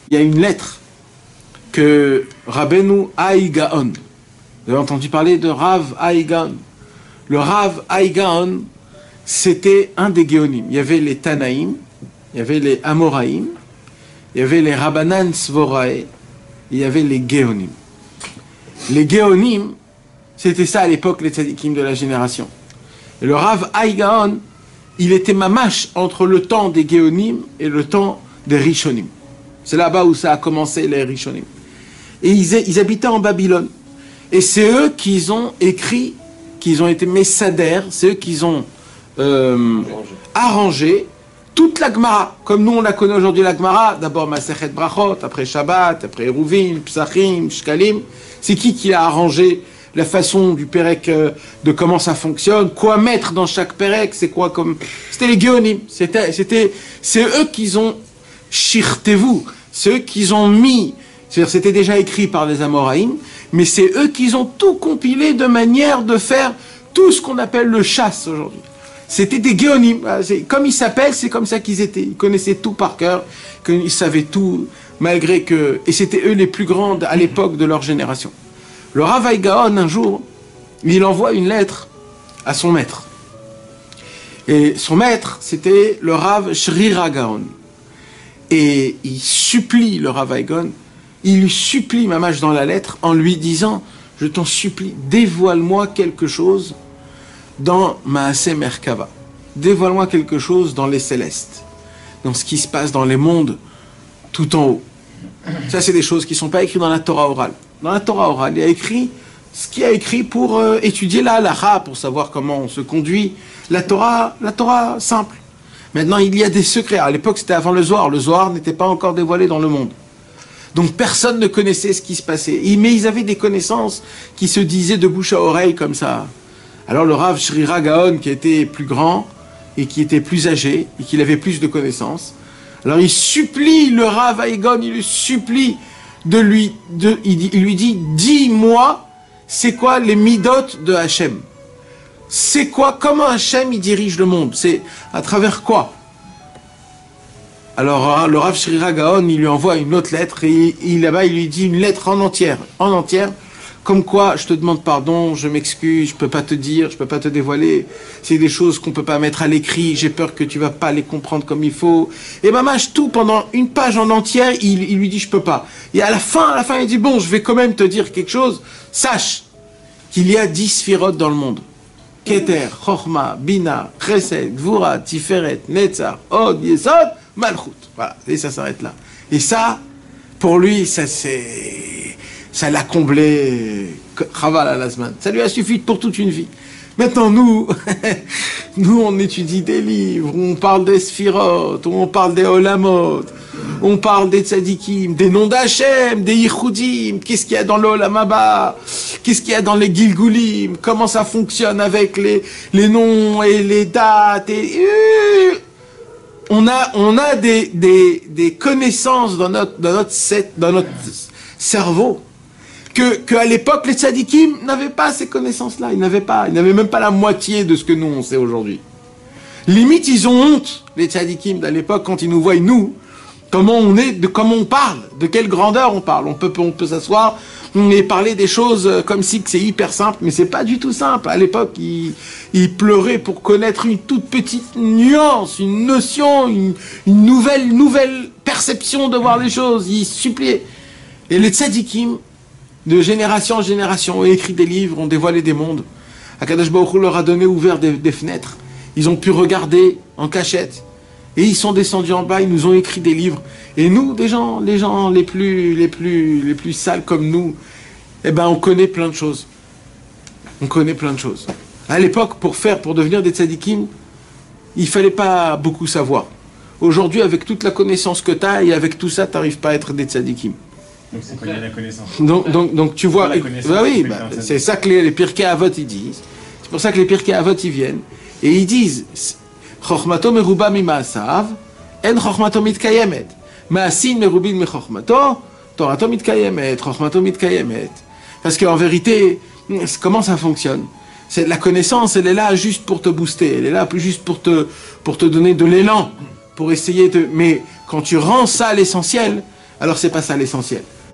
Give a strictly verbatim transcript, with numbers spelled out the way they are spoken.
il y a une lettre que Rabbeinu Haï Gaon, vous avez entendu parler de Rav Haï Gaon. Le Rav Haï Gaon, c'était un des Géonim. Il y avait les Tanaïm, il y avait les Amoraïm, il y avait les Rabbanan Svorae, il y avait les Géonim. Les Géonim, c'était ça à l'époque, les tzadikim de la génération. Et le Rav Haï Gaon, il était mamash entre le temps des Géonim et le temps des Rishonim. C'est là-bas où ça a commencé, les Rishonim. Et ils, ils habitaient en Babylone. Et c'est eux qui ont écrit, qui ont été Messader, c'est eux qui ont euh, arrangé toute la Gemara. Comme nous, on la connaît aujourd'hui, la Gemara. D'abord Masechet Brachot, après Shabbat, après Eruvin, Psachim, Shkalim. C'est qui qui a arrangé la façon du Pérec, euh, de comment ça fonctionne, quoi mettre dans chaque Pérec, c'est quoi comme... C'était les Géonim. C'était, c'était, c'est eux qui ont shirtez-vous, c'est eux qui ont mis... C'est-à-dire, c'était déjà écrit par les Amoraïm, mais c'est eux qui ont tout compilé de manière de faire tout ce qu'on appelle le chasse aujourd'hui. C'était des Géonim. Comme ils s'appellent, c'est comme ça qu'ils étaient. Ils connaissaient tout par cœur, qu'ils savaient tout, malgré que... Et c'était eux les plus grandes à l'époque de leur génération. Le Rav Haï Gaon, un jour, il envoie une lettre à son maître. Et son maître, c'était le Rav Shrira Gaon. Et il supplie le Rav Haï Gaon, il lui supplie mamash dans la lettre en lui disant « Je t'en supplie, dévoile-moi quelque chose dans Maaseh Merkava. Dévoile-moi quelque chose dans les célestes, dans ce qui se passe dans les mondes tout en haut. » Ça, c'est des choses qui ne sont pas écrites dans la Torah orale. Dans la Torah orale, il y a écrit ce qu'il y a écrit pour euh, étudier la halakha, pour savoir comment on se conduit. La Torah, la Torah simple. Maintenant, il y a des secrets. À l'époque, c'était avant le Zohar. Le Zohar n'était pas encore dévoilé dans le monde. Donc, personne ne connaissait ce qui se passait. Mais ils avaient des connaissances qui se disaient de bouche à oreille comme ça. Alors, le Rav Shrira Gaon, qui était plus grand et qui était plus âgé et qui avait plus de connaissances, alors il supplie le Rav Haï Gaon, il lui supplie de lui, de, il, il lui dit, dis-moi, c'est quoi les midot de Hachem? C'est quoi, comment Hachem il dirige le monde? C'est à travers quoi? Alors le Rav Shrira Gaon, il lui envoie une autre lettre et il, là-bas il lui dit une lettre en entière, en entière, comme quoi je te demande pardon, je m'excuse, je peux pas te dire, je peux pas te dévoiler, c'est des choses qu'on peut pas mettre à l'écrit, j'ai peur que tu vas pas les comprendre comme il faut. Et mamash, tout pendant une page en entière, il, il lui dit je peux pas. Et à la fin, à la fin, il dit bon, je vais quand même te dire quelque chose, sache qu'il y a dix sphirotes dans le monde. Keter, Chochma, Bina, Chesed, Gvura, Tiferet, Netzar, Od, Yesod, Malchut. Voilà, et ça s'arrête là. Et ça, pour lui, ça c'est... ça l'a comblé, Chaval à la semaine. Ça lui a suffi pour toute une vie. Maintenant, nous, nous, on étudie des livres, on parle des sphirotes, on parle des olamot, on parle des tzadikim, des noms d'Hachem, des yichudim, qu'est-ce qu'il y a dans le olam haba, qu'est-ce qu'il y a dans les gilgulim, comment ça fonctionne avec les, les noms et les dates. Et, euh, on a, on a des, des, des connaissances dans notre, dans notre, set, dans notre cerveau. Que, que à l'époque, les tzadikim n'avaient pas ces connaissances-là. Ils n'avaient pas, ils n'avaient même pas la moitié de ce que nous, on sait aujourd'hui. Limite, ils ont honte, les tzadikim d'à l'époque, quand ils nous voient, nous, comment on est, de comment on parle, de quelle grandeur on parle. On peut, on peut s'asseoir et parler des choses comme si c'est hyper simple, mais c'est pas du tout simple. À l'époque, ils, ils pleuraient pour connaître une toute petite nuance, une notion, une, une nouvelle, nouvelle perception de voir les choses. Ils suppliaient. Et les tzadikim, de génération en génération, ont écrit des livres, ont dévoilé des mondes. Akadosh Baruch Hu leur a donné ouvert des, des fenêtres. Ils ont pu regarder en cachette. Et ils sont descendus en bas, ils nous ont écrit des livres. Et nous, des gens, les gens les plus, les plus, les plus sales comme nous, eh ben, on connaît plein de choses. On connaît plein de choses. À l'époque, pour faire, pour devenir des tzadikim, il fallait pas beaucoup savoir. Aujourd'hui, avec toute la connaissance que tu as, et avec tout ça, tu n'arrives pas à être des tzadikim. Donc c'est qu'il y a la connaissance. Donc, donc, donc tu vois, bah oui, bah, c'est ça que les, les Pirkei Avot ils disent. C'est pour ça que les Pirkei Avot ils viennent et ils disent Chochmato meruba mimaasav, en chochmato mitkayemet. Maasin merubin mi chochmato, torato mitkayemet, chochmato mitkayemet. Parce qu'en vérité, comment ça fonctionne? C'est la connaissance, elle est là juste pour te booster, elle est là juste pour te, pour te donner de l'élan, pour essayer de. Mais quand tu rends ça à l'essentiel, alors c'est pas ça l'essentiel.